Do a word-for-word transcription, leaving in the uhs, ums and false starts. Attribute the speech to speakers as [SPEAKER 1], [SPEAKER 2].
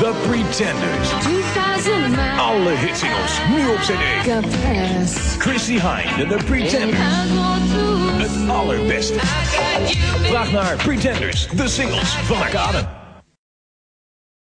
[SPEAKER 1] The Pretenders. Alle hitsingles, nu op cd. Chrissy Hynde en The Pretenders. Het allerbeste. Vraag naar Pretenders, de singles van Arcade.